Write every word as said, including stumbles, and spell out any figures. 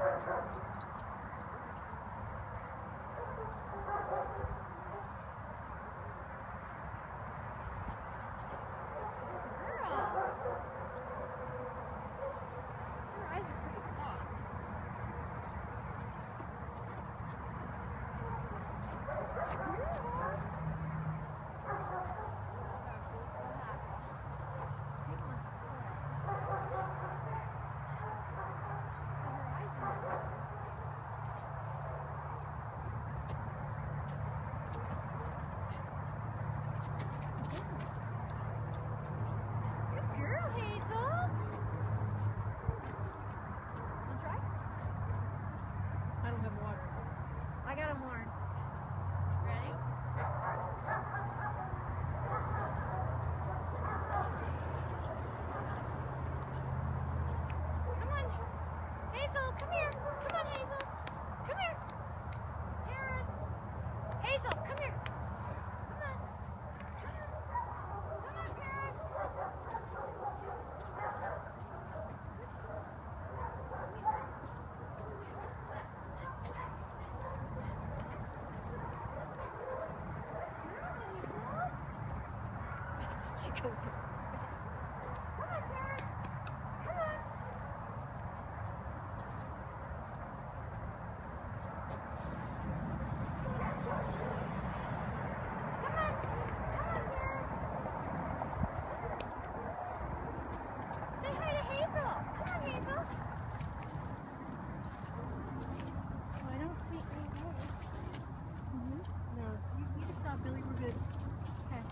I got a horn. Ready? Come on. Hazel, come here. Come on, Hazel. Come here. Harris. Hazel, come here. Come on. Come on, Paris. She goes over.